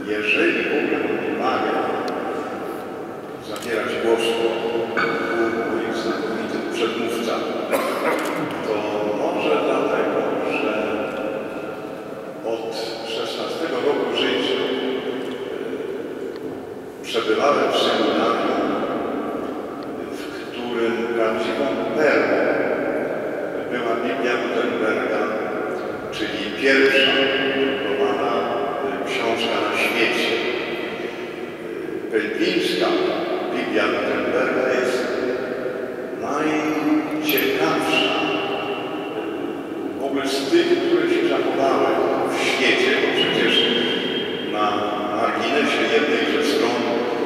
jeżeli w ogóle odmawia zabierać głos mój znakomity przedmówca, to może dlatego, że od 16 roku życia przebywałem w seminarium, w którym prawdziwą perłą była Biblia Gutenberga, czyli pierwsza drukowana książka na świecie. Belgińska Biblia Gutenberga jest najciekawsza w ogóle z tych, które się zachowały w świecie, bo przecież na marginesie jednej ze stron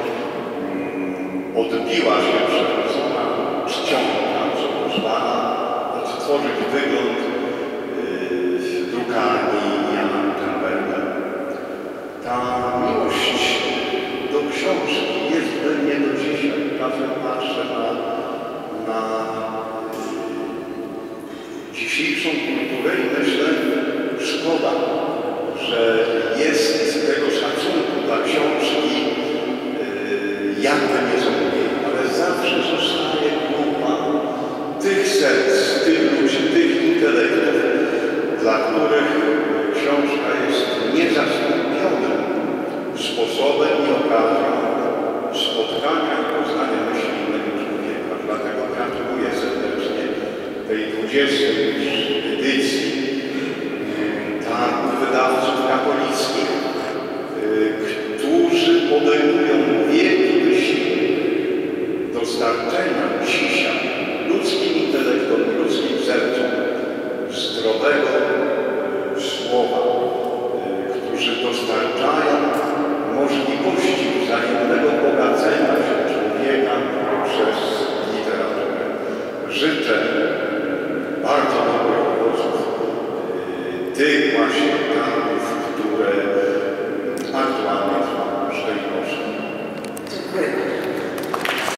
odbiła się przewrócona czcionka, co pozwala odtworzyć wygląd drukarni Jana Gutenberga. Ta miłość do książki jest we mnie do dzisiaj. Czasem patrzę na dzisiejszą kulturę i myślę, szkoda, że jest tego szacunku dla książki jakby nie zrobię, ale zawsze zostaje grupa tych serc, tych ludzi, tych intelektów, dla których książka jest niezastąpionym sposobem i okazją spotkania i poznania myśli innego człowieka. Dlatego gratuluję serdecznie tej 20. edycji targów wydawców katolickich, którzy podejmują wielki wysiłek dostarczenia dzisiaj ludzkim intelektom i ludzkim sercom zdrowego słowa, którzy dostarczają możliwości wzajemnego bogacenia się człowieka przez literaturę. Życzę bardzo dobrych owoców tych właśnie